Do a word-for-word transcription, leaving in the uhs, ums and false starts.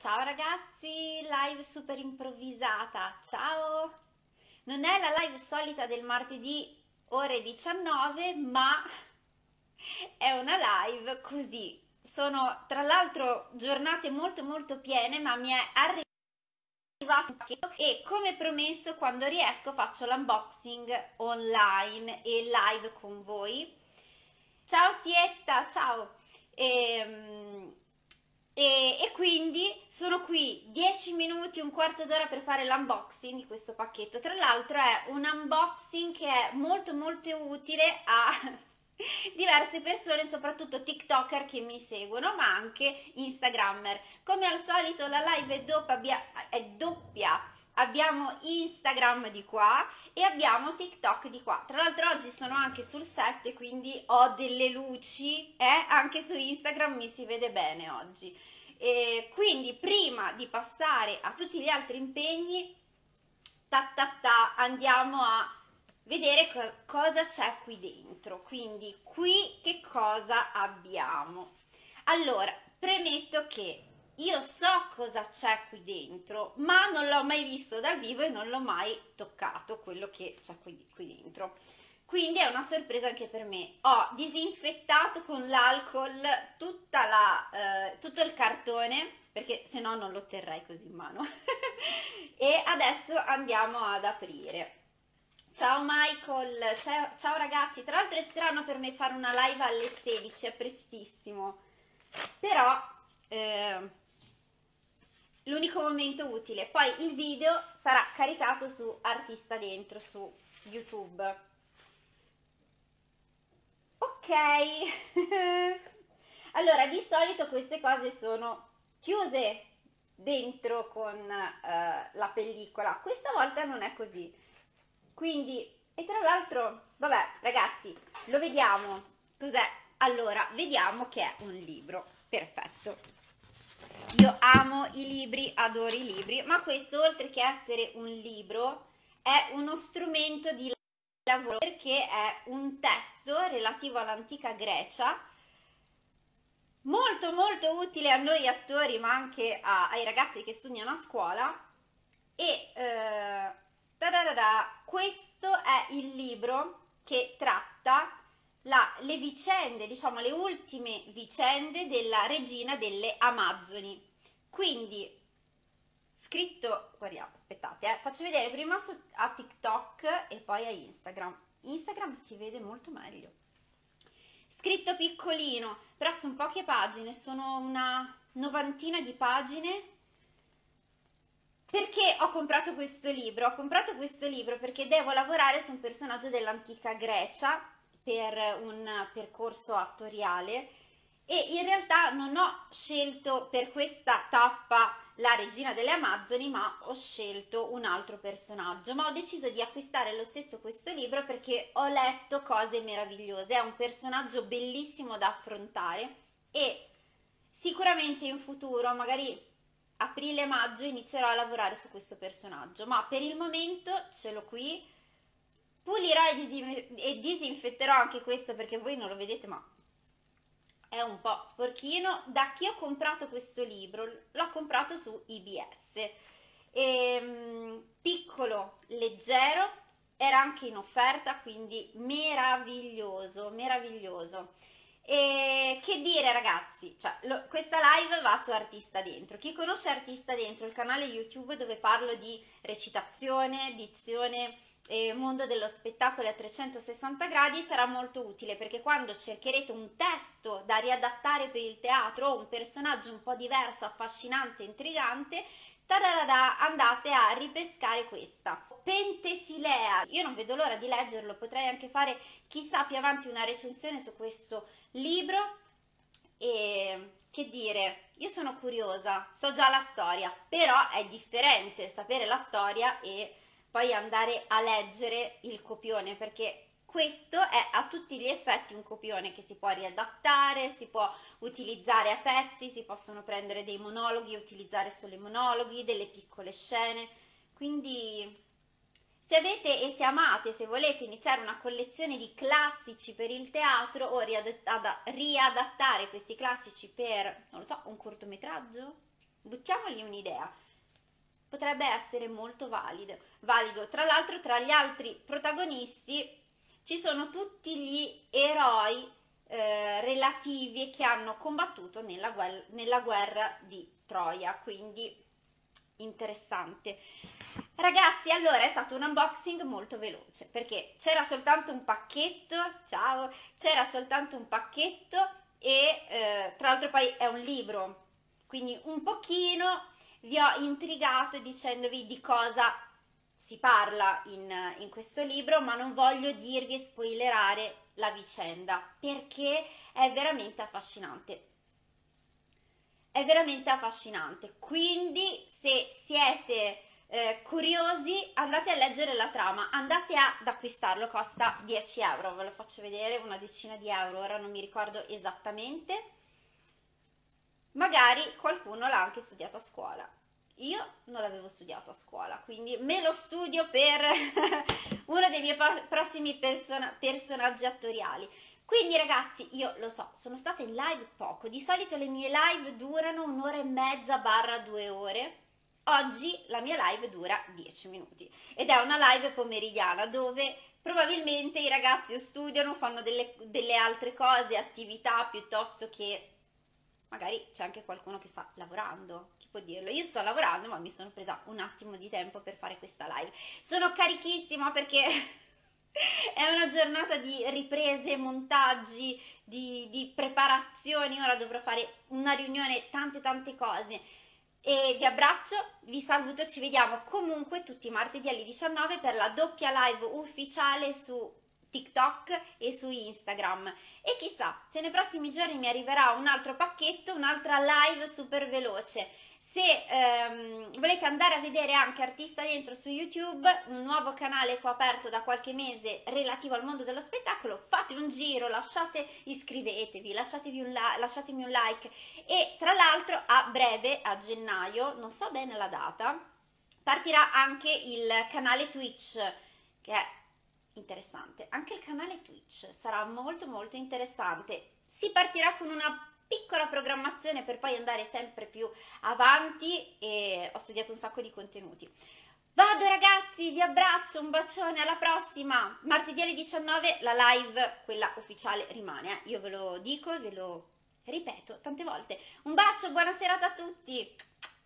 ciao ragazzi, live super improvvisata, ciao! Non è la live solita del martedì ore diciannove, ma è una live così. Sono tra l'altro giornate molto molto piene, ma mi è arrivato un pacchetto e come promesso quando riesco faccio l'unboxing online e live con voi. Ciao Sietta, ciao! E, e, e quindi sono qui dieci minuti, un quarto d'ora per fare l'unboxing di questo pacchetto. Tra l'altro è un unboxing che è molto molto utile a diverse persone, soprattutto TikToker che mi seguono, ma anche Instagrammer. Come al solito la live è doppia, è doppia. Abbiamo Instagram di qua e abbiamo TikTok di qua. Tra l'altro oggi sono anche sul set, quindi ho delle luci, eh? Anche su Instagram mi si vede bene oggi. E quindi prima di passare a tutti gli altri impegni, ta ta ta, andiamo a vedere co cosa c'è qui dentro. Quindi qui che cosa abbiamo? Allora, premetto che io so cosa c'è qui dentro, ma non l'ho mai visto dal vivo e non l'ho mai toccato quello che c'è qui, qui dentro. Quindi è una sorpresa anche per me. Ho disinfettato con l'alcol tutta la, eh, tutto il cartone, perché se no non lo terrei così in mano. E adesso andiamo ad aprire. Ciao Michael, ciao, ciao ragazzi. Tra l'altro è strano per me fare una live alle sedici, è prestissimo. Però eh, l'unico momento utile. Poi il video sarà caricato su Artista Dentro, su YouTube. Ok. Allora, di solito queste cose sono chiuse dentro con uh, la pellicola. Questa volta non è così. Quindi, e tra l'altro, vabbè, ragazzi, lo vediamo. Cos'è? Allora, vediamo che è un libro. Perfetto. Io amo i libri, adoro i libri, ma questo, oltre che essere un libro, è uno strumento di lavoro perché è un testo relativo all'antica Grecia, molto molto utile a noi attori, ma anche a, ai ragazzi che studiano a scuola. E eh, tadadada, questo è il libro che tratta La, le vicende, diciamo le ultime vicende della regina delle Amazzoni. Quindi scritto, guardiamo, aspettate, eh, faccio vedere prima su, a TikTok e poi a Instagram. Instagram si vede molto meglio. Scritto piccolino, però sono poche pagine, sono una novantina di pagine. Perché ho comprato questo libro? Ho comprato questo libro perché devo lavorare su un personaggio dell'antica Grecia per un percorso attoriale e in realtà non ho scelto per questa tappa la regina delle Amazzoni, ma ho scelto un altro personaggio, ma ho deciso di acquistare lo stesso questo libro perché ho letto cose meravigliose. È un personaggio bellissimo da affrontare e sicuramente in futuro, magari aprile-maggio, inizierò a lavorare su questo personaggio, ma per il momento ce l'ho qui. Pulirò e disinfetterò anche questo perché voi non lo vedete, ma è un po' sporchino. Da chi ho comprato questo libro? L'ho comprato su I B S. E, piccolo, leggero, era anche in offerta, quindi meraviglioso, meraviglioso. E che dire ragazzi, cioè, lo, questa live va su Artista Dentro. Chi conosce Artista Dentro, il canale YouTube dove parlo di recitazione, dizione, eh, mondo dello spettacolo a trecentosessanta gradi, sarà molto utile perché quando cercherete un testo da riadattare per il teatro o un personaggio un po' diverso, affascinante, intrigante, tadadada, andate a ripescare questa. Pentesilea, io non vedo l'ora di leggerlo, potrei anche fare chissà più avanti una recensione su questo libro. E che dire, io sono curiosa, so già la storia, però è differente sapere la storia e poi andare a leggere il copione, perché questo è a tutti gli effetti un copione che si può riadattare, si può utilizzare a pezzi, si possono prendere dei monologhi e utilizzare solo i monologhi, delle piccole scene. Quindi se avete e se amate, se volete iniziare una collezione di classici per il teatro o riadattare questi classici per, non lo so, un cortometraggio, buttiamogli un'idea, potrebbe essere molto valido, valido. Tra l'altro tra gli altri protagonisti ci sono tutti gli eroi eh, relativi che hanno combattuto nella, guerra, nella guerra di Troia, quindi interessante. Ragazzi, allora è stato un unboxing molto veloce perché c'era soltanto un pacchetto, ciao, c'era soltanto un pacchetto e eh, tra l'altro poi è un libro, quindi un pochino vi ho intrigato dicendovi di cosa si parla in, in questo libro, ma non voglio dirvi e spoilerare la vicenda perché è veramente affascinante. È veramente affascinante, quindi se siete eh, curiosi andate a leggere la trama, andate ad acquistarlo, costa dieci euro, ve lo faccio vedere, una decina di euro, ora non mi ricordo esattamente, magari qualcuno l'ha anche studiato a scuola, io non l'avevo studiato a scuola, quindi me lo studio per uno dei miei prossimi person personaggi attoriali. Quindi ragazzi, io lo so, sono stata in live poco, di solito le mie live durano un'ora e mezza barra due ore, oggi la mia live dura dieci minuti ed è una live pomeridiana dove probabilmente i ragazzi o studiano, fanno delle, delle altre cose, attività, piuttosto che magari c'è anche qualcuno che sta lavorando, chi può dirlo? Io sto lavorando ma mi sono presa un attimo di tempo per fare questa live, sono carichissima perché... è una giornata di riprese, montaggi, di, di preparazioni, ora dovrò fare una riunione, tante tante cose e vi abbraccio, vi saluto, ci vediamo comunque tutti i martedì alle diciannove per la doppia live ufficiale su TikTok e su Instagram e chissà se nei prossimi giorni mi arriverà un altro pacchetto, un'altra live super veloce. Se ehm, volete andare a vedere anche Artista Dentro su YouTube, un nuovo canale che ho aperto da qualche mese relativo al mondo dello spettacolo, fate un giro, lasciate, iscrivetevi, lasciatevi un lasciatemi un like e tra l'altro a breve, a gennaio, non so bene la data, partirà anche il canale Twitch che è interessante, anche il canale Twitch sarà molto molto interessante, si partirà con una piccola programmazione per poi andare sempre più avanti e ho studiato un sacco di contenuti. Vado ragazzi, vi abbraccio, un bacione, alla prossima, martedì alle diciannove la live, quella ufficiale rimane, eh? Io ve lo dico e ve lo ripeto tante volte. Un bacio, buona serata a tutti!